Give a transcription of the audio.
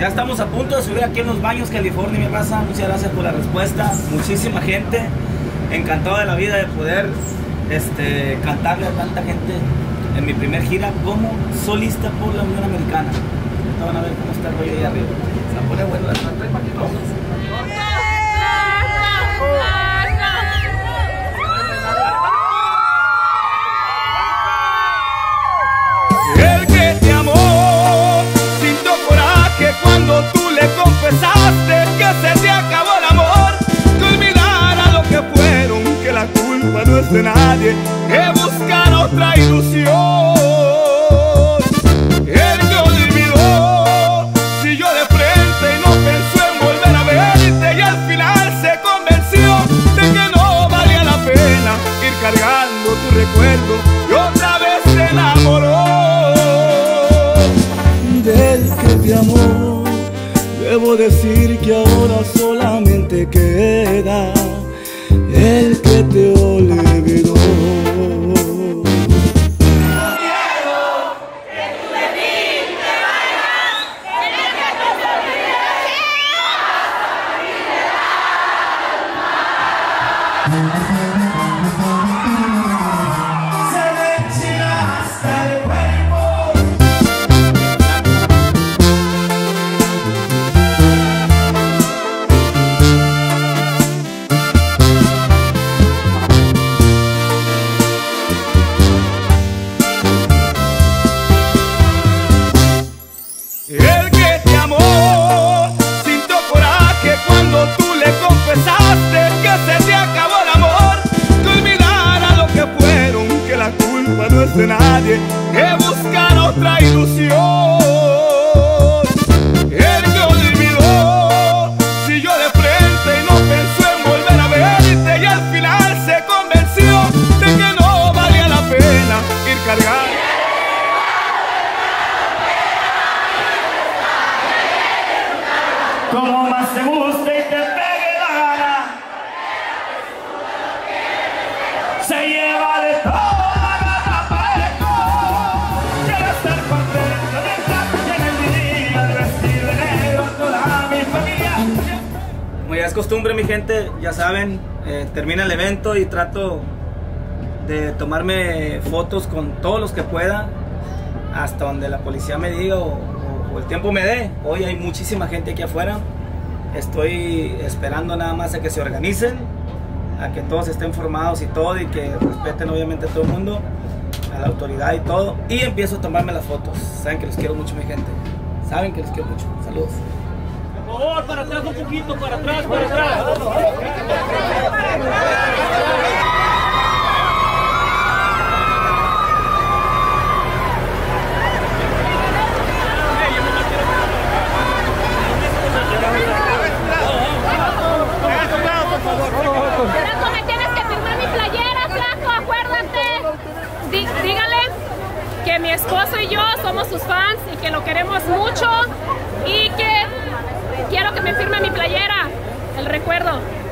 Ya estamos a punto de subir aquí en Los Baños, California, mi raza. Muchas gracias por la respuesta. Muchísima gente. Encantado de la vida de poder cantarle a tanta gente en mi primer gira como solista por la Unión Americana. Ahorita van a ver cómo está el rollo ahí arriba. Se pone bueno la El que te amó sintió coraje cuando tú le confesaste que se te acabó el amor, que olvidara lo que fueron, que la culpa no es de nadie, que buscar otra ilusión. El que olvidó siguió de frente y no pensó en volver a verte, y al final se convenció de que no valía la pena ir cargando tu recuerdo y otra vez se enamoró. Del que te amó, debo decir que ahora solamente queda el que te olvidó. El que te amó sintió coraje cuando tú le confesaste que se te acabó el amor, que olvidara lo que fueron, que la culpa no es de nadie, que buscar otra ilusión. El que olvidó siguió de frente y no pensó en volver a verte, y al final se convenció de que no valía la pena ir cargando. Como más te guste y te pegue la gana, se lleva de todo la parejo. Quiero estar contento de estar en el día, de vestir de negro toda mi familia. Como ya es costumbre, mi gente, ya saben, termina el evento y trato de tomarme fotos con todos los que pueda, hasta donde la policía me diga o el tiempo me dé. Hoy hay muchísima gente aquí afuera. Estoy esperando nada más a que se organicen, a que todos estén formados y todo, y que respeten obviamente a todo el mundo, a la autoridad y todo, y empiezo a tomarme las fotos. Saben que los quiero mucho, mi gente. Saben que los quiero mucho. Saludos. Por favor, para atrás un poquito, para atrás, para atrás. Flaco, me tienes que firmar mi playera, flaco, acuérdate. Dígale que mi esposo y yo somos sus fans y que lo queremos mucho y que quiero que me firme mi playera, el recuerdo.